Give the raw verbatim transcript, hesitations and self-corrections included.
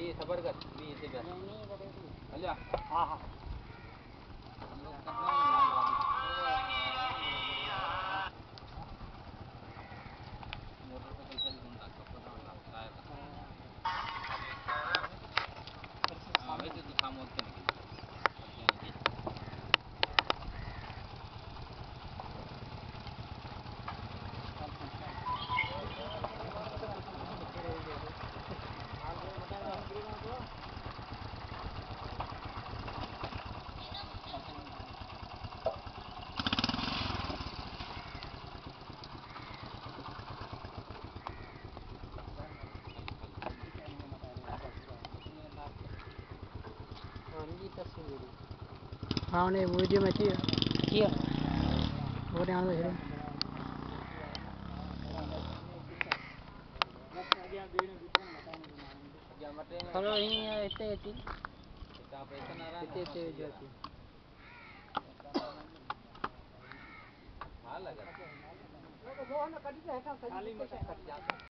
ये सबर कर भी इसे कर अल्लाह हां हां हम लोग करना मोटर पे कैसे भी घूमता कपड़ा ना टायर हां वैसे तो काम होते नहीं हाँ नहीं वीडियो में किया किया वो ध्यान में है हेलो ये इतने इतने इतना पैसा ना रहा इतने इतने जाती हां लगा वो ना कटी है का सही कट जाता